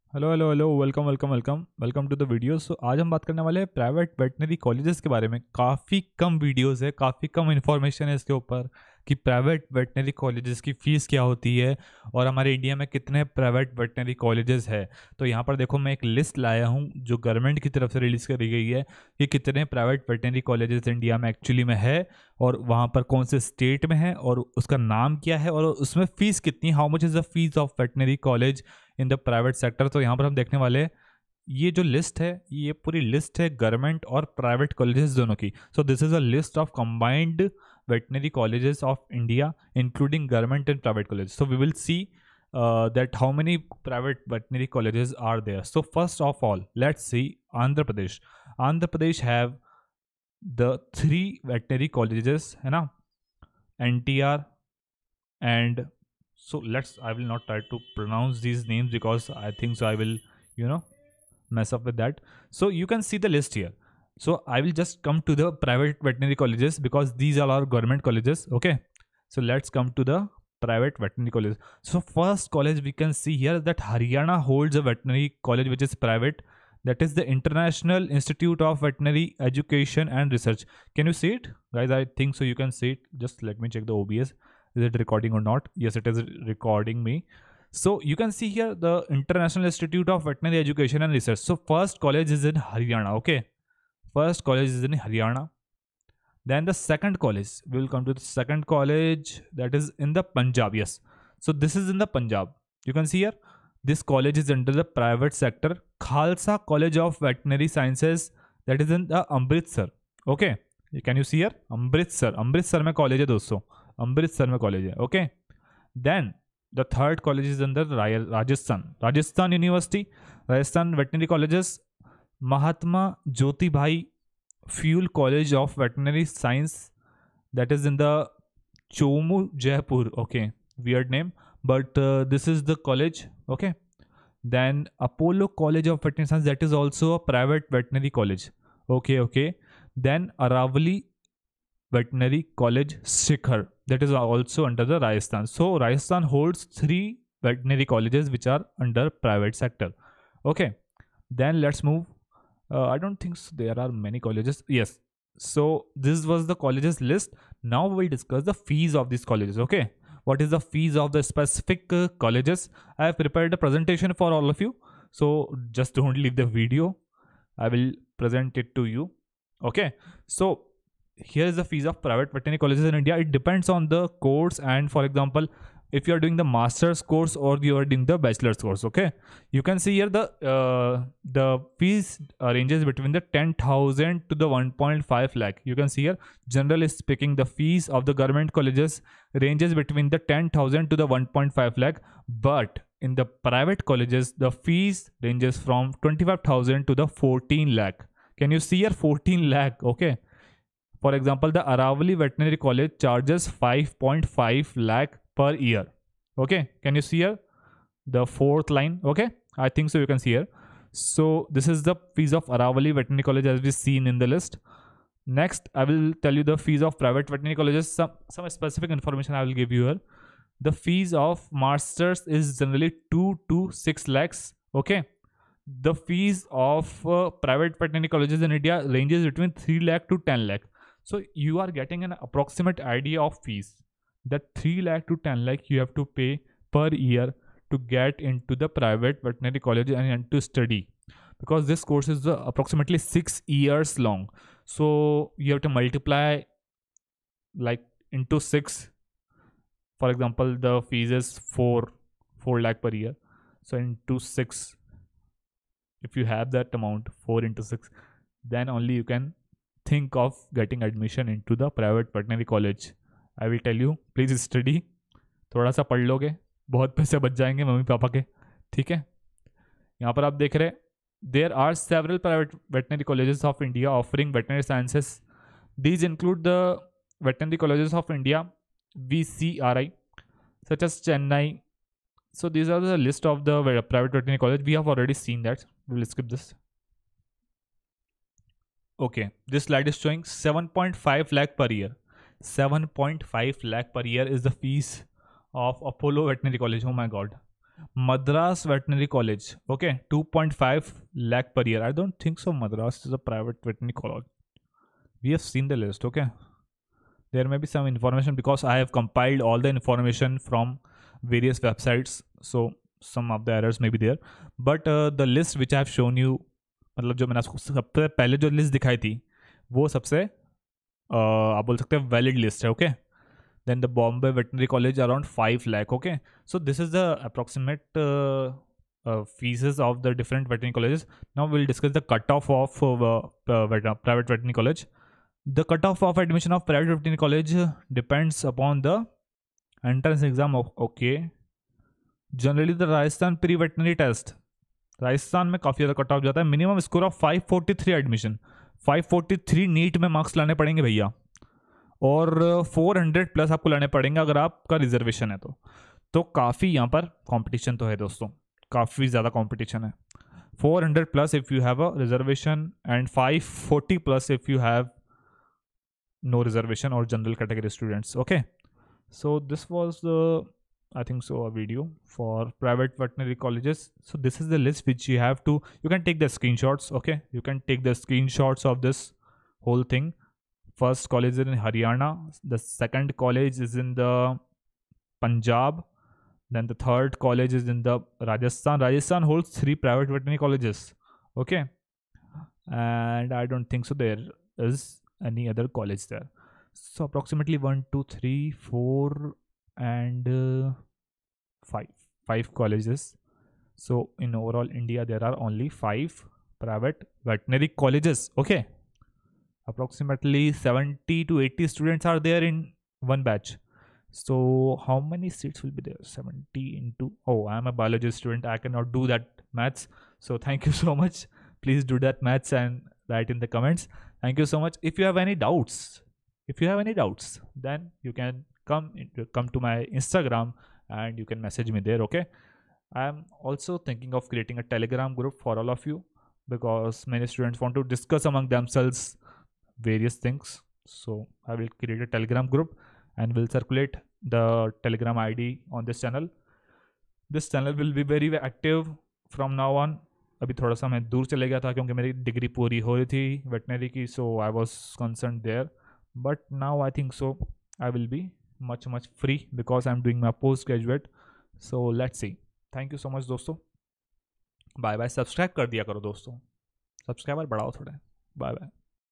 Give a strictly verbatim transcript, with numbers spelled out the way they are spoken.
Hello hello hello welcome welcome welcome welcome to the video. So आज हम बात करने वाले हैं प्राइवेट वेटनरी कॉलेजेस के बारे में। काफ़ी कम वीडियोस है, काफ़ी कम इन्फॉर्मेशन है इसके ऊपर कि प्राइवेट वेटनरी कॉलेजेस की फ़ीस क्या होती है और हमारे इंडिया में कितने प्राइवेट वेटनरी कॉलेजेस है। तो यहाँ पर देखो, मैं एक लिस्ट लाया हूँ जो गवर्नमेंट की तरफ से रिलीज़ करी गई है कि कितने प्राइवेट वेटनरी कॉलेजेस इंडिया में एक्चुअली में है और वहाँ पर कौन से स्टेट में है और उसका नाम क्या है और उसमें फ़ीस कितनी, how much is the fees of veterinary college in the private sector. तो यहाँ पर हम देखने वाले हैं ये जो लिस्ट है, ये पूरी लिस्ट है गवर्नमेंट और प्राइवेट कॉलेजेस दोनों की। So this is a list of combined veterinary colleges of India including government and private college. So we will see that how many private veterinary colleges are there. So first of all, let's see Andhra Pradesh. Andhra Pradesh have the three veterinary colleges, है ना, N T R and so let's I will not try to pronounce these names because I think so I will you know mess up with that. So you can see the list here. So I will just come to the private veterinary colleges because these are our government colleges. Okay, so let's come to the private veterinary colleges. So first college we can see here that Haryana holds a veterinary college which is private, that is the International Institute of Veterinary Education and Research. Can you see it, guys? I think so you can see it. Just let me check the O B S. Is it recording or not? Yes, it is recording me. So you can see here the International Institute of Veterinary Education and Research. So first college is in Haryana. Okay, first college is in Haryana. Then the second college, we will come to the second college, that is in the Punjab. Yes, so this is in the Punjab. You can see here this college is under the private sector, Khalsa College of Veterinary Sciences, that is in the Amritsar. Okay, can you see here Amritsar? Amritsar में college है दोस्तों, अमृतसर में college है. Okay, then the third college is अंदर Rajasthan, Rajasthan university, Rajasthan veterinary colleges, Mahatma Jyotiba Phule college of veterinary science, that is in the Chomu Jaipur. Okay, weird name, but this is the college. Okay, then Apollo College of Veterinary Science, that is also a private veterinary college. Okay, okay. Then Aravali Veterinary College Shikhar, that is also under the Rajasthan. So Rajasthan holds three veterinary colleges which are under private sector. Okay, then let's move. uh, I don't think so there are many colleges. Yes, so this was the colleges list. Now we'll discuss the fees of these colleges. Okay, what is the fees of the specific uh, colleges? I have prepared a presentation for all of you, so just don't leave the video, I will present it to you. Okay, so here is the fees of private veterinary colleges in India. It depends on the course, and for example, if you are doing the master's course or you are doing the bachelor's course, okay, you can see here the uh, the fees uh, ranges between the ten thousand to the one point five lakh. You can see here, generally speaking, the fees of the government colleges ranges between the ten thousand to the one point five lakh, but in the private colleges the fees ranges from twenty-five thousand to the fourteen lakh. Can you see here fourteen lakh? Okay, for example, the Aravali Veterinary College charges five point five lakh per year. Okay, can you see here the fourth line? Okay, I think so you can see here. So this is the fees of Aravali Veterinary College as we seen in the list. Next, I will tell you the fees of private veterinary colleges. Some some specific information I will give you here. The fees of masters is generally two to six lakhs. Okay, the fees of uh, private veterinary colleges in India ranges between three lakh to ten lakh. So you are getting an approximate idea of fees, that three lakh to ten lakh you have to pay per year to get into the private veterinary college and, and to study, because this course is uh, approximately six years long. So you have to multiply like into six. For example, the fees is four four lakh per year, so into six, if you have that amount, four into six, then only you can think of getting admission into the private veterinary college. I will tell you, please study. थोड़ा सा पढ़ लोगे, बहुत पैसे बच जाएंगे mummy papa के. ठीक है, यहाँ पर आप देख रहे, there are several private veterinary colleges of India offering veterinary sciences. These include the Veterinary Colleges of India, V C R I, such as Chennai. So these are the list of the private veterinary college. We have already seen that. We will skip this. Okay, this slide is showing seven point five lakh per year. seven point five lakh per year is the fees of Apollo Veterinary College. Oh my god. Madras Veterinary College. Okay, two point five lakh per year. I don't think so. Madras is a private veterinary college. We have seen the list. Okay, there may be some information because I have compiled all the information from various websites. So some of the errors may be there. But uh, the list which I have shown you, मतलब जो मैंने आपको सबसे पहले जो list दिखाई थी वो सबसे uh, आप बोल सकते हैं वैलिड लिस्ट है. Okay, then the Bombay Veterinary College around five lakh. Okay, so this is the approximate uh, uh, fees of the different veterinary colleges. Now we'll discuss the cutoff of uh, uh, vet- private veterinary college. The cutoff of admission of private veterinary college depends upon the entrance exam of, okay, generally the Rajasthan pre-veterinary test, Rajasthan में काफ़ी ज़्यादा cut off जाता है. Minimum score of five forty three admission, five forty three NEET में marks लाने पड़ेंगे भैया, और फोर हंड्रेड प्लस आपको लाने पड़ेंगे अगर आपका रिजर्वेशन है तो. तो काफ़ी यहाँ पर कंपटीशन तो है दोस्तों, काफ़ी ज़्यादा कंपटीशन है. Four hundred plus if you have a reservation and five forty plus if you have no reservation or general category students. Okay, so this was the, I think so, a video for private veterinary colleges. So this is the list which you have to, you can take the screenshots. Okay, you can take the screenshots of this whole thing. First college is in Haryana, the second college is in the Punjab, then the third college is in the Rajasthan. Rajasthan holds three private veterinary colleges. Okay, and I don't think so there is any other college there. So approximately one two three four and uh, five five colleges. So in overall India there are only five private veterinary colleges. Okay, approximately seventy to eighty students are there in one batch. So how many seats will be there? seventy into, oh, I am a biology student, I cannot do that maths, so thank you so much. Please do that maths and write in the comments. Thank you so much. If you have any doubts, if you have any doubts, then you can come into, come to my Instagram and you can message me there. Okay, I am also thinking of creating a Telegram group for all of you because many students want to discuss among themselves various things. So I will create a Telegram group and will circulate the Telegram I D on this channel. This channel will be very active from now on. अभी थोड़ा सा मैं दूर चले गया था क्योंकि मेरी डिग्री पूरी हो रही थी वेटनरी की, so I was concern there, but now I think so I will be much much free because I am doing my post graduate. So let's see. Thank you so much दोस्तों. Bye bye. Subscribe कर दिया करो दोस्तों, subscriber बढ़ाओ थोड़े. Bye bye.